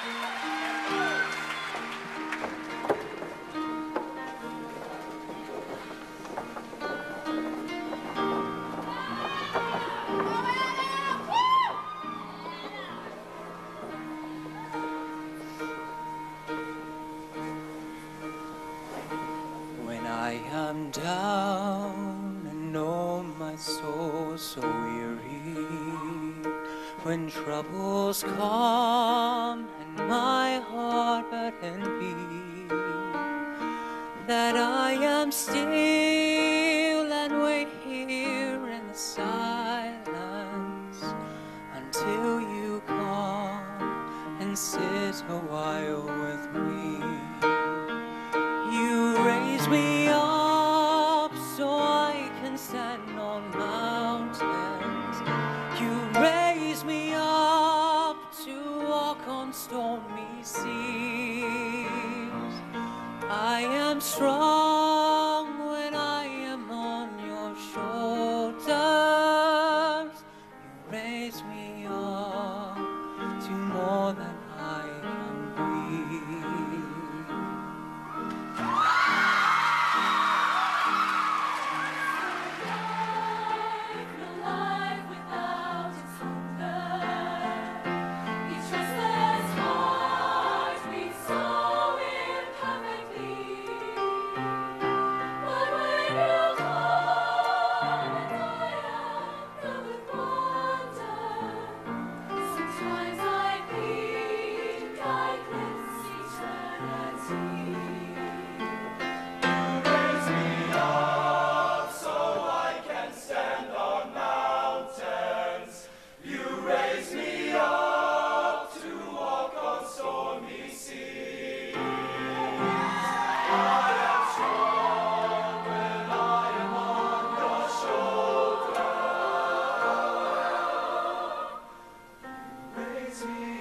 When I am down and know my soul so weary, when troubles come and my heart burden be, that I am still and wait here in the silence until you come and sit a while with me. You raise me up so I can stand on mountains. You raise me up to walk on stormy seas. I am strong when I am on your shoulders. You raise me up to more than I can be. Me